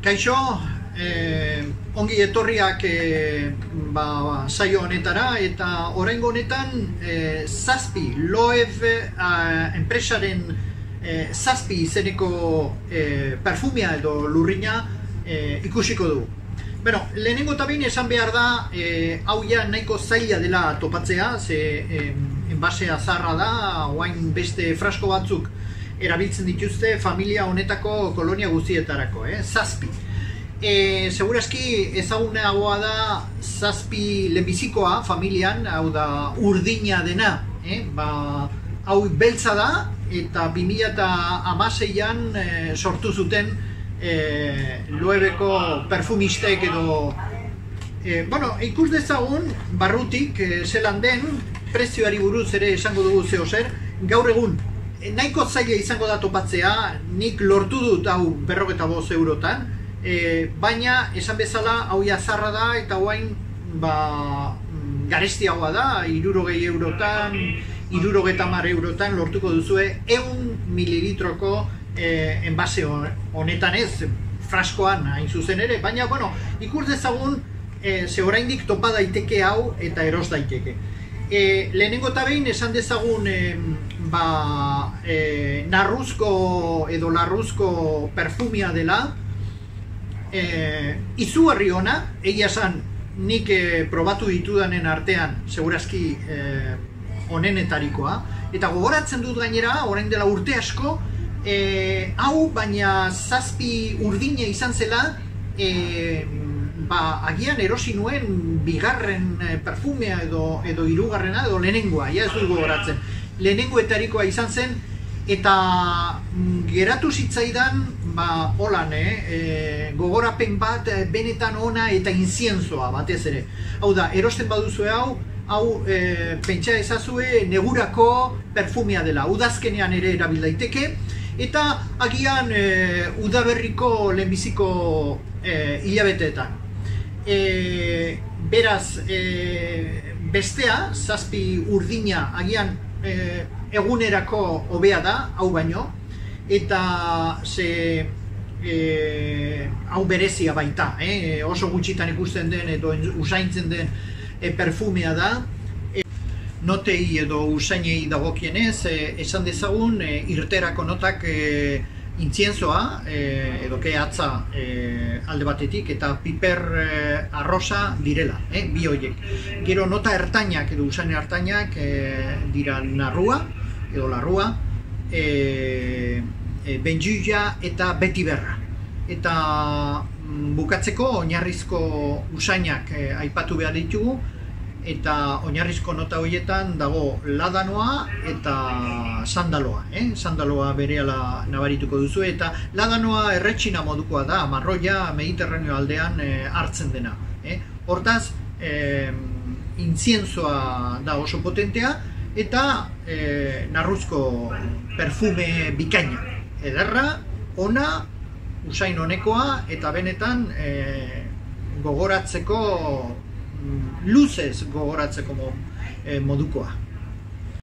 Kaixo, ongi etorriak saio honetara, eta oraingo honetan Zazpi, Loew enpresaren Zazpi izeneko perfumia edo lurrina ikusiko dugu. Bueno, lehenengo eta behin esan behar da, hau ja nahiko zaila dela topatzea, ze enbasea zarra da, oain beste frasko batzuk erabiltzen dituzte familia honetako kolonia guztietarako, Zazpi. Segurazki ezagunagoa da Zazpi lehenbizikoa familian, hau da urdina dena, hau beltza da, eta 2016an sortu zuten Loeweko perfumistek edo ikus dezagun barrutik zelan den, prezioari buruz ere esango dugu zeo zer, gaur egun nahiko zaila izango da topatzea, nik lortu dut hau 45 eurotan, baina esan bezala hau zarra da eta hoain garestiagoa da, 60 eurotan, 70 eurotan lortuko duzue 100 mililitroko enbase honetan ez, fraskoan hain zuzen ere, baina ikus dezagun ze oraindik topa daiteke hau eta eros daiteke. Lehenengo eta behin esan dezagun narruzko edo larruzko perfumia dela, izugarri ona, egia esan nik probatu ditudanen artean segurazki onenetarikoa, eta gogoratzen dut gainera, orain dela urte asko, hau baina Zazpi urdine izan zela, agian erosi nuen bigarren perfumea edo hirugarrena edo lehenengoa, ez dut gogoratzen. Lehenengoetarikoa izan zen, eta geratu zitzaidan holan, gogorapen bat benetan ona eta inzienzoa batez ere. Hau da, erosten baduzue hau pentsa ezazue negurako perfumea dela, udazkenean ere erabil daiteke, eta agian udaberriko lehenbiziko hilabeteetan. Beraz, bestea, Zazpi urdina agian egunerako hobea da, hau baino, eta hau berezia baita, oso gutxitan ikusten den edo usaintzen den perfumea da. Notei edo usainei dagokienez, esan dezagun irterako notak intzienzoa edo kehatza alde batetik eta piper arrosa direla, bi horiek. Gero nota ertainak edo usain ertainak dira narrua edo larrua, benjuia eta betiberra. Eta bukatzeko oinarrizko usainak aipatu behar ditugu, eta oinarrizko nota horietan dago ladanoa eta sandaloa. Sandaloa berehala nabarituko duzu, eta ladanoa erretxina modukoa da, marroia Mediterraneo aldean hartzen dena. Hortaz, intzienzoa da oso potentea, eta narruzko perfume bikaina. Ederra, ona, usain honekoa, eta benetan gogoratzeko, luzez gogoratzeko modukoa.